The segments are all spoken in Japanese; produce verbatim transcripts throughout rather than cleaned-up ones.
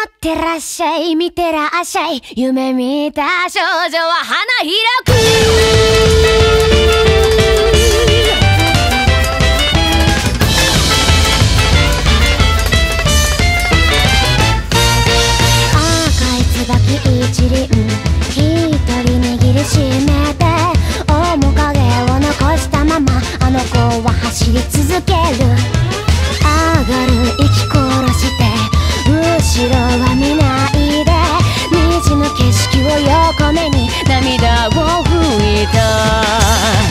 ってらっしゃい見てらっしゃい、夢見た少女は花開く。赤い椿一輪一人握りしめて、面影を残したままあの子は走り続ける。上がる息殺して後ろは見ないで、虹の景色を横目に涙を拭いた。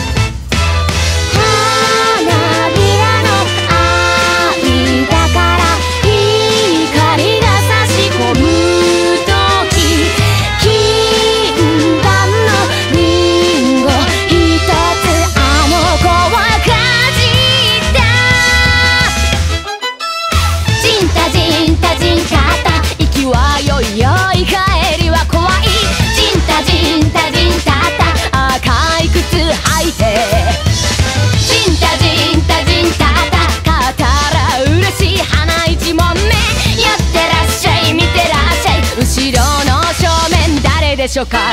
でしょうか。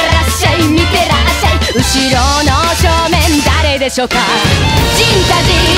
でしょうか。ジンタジン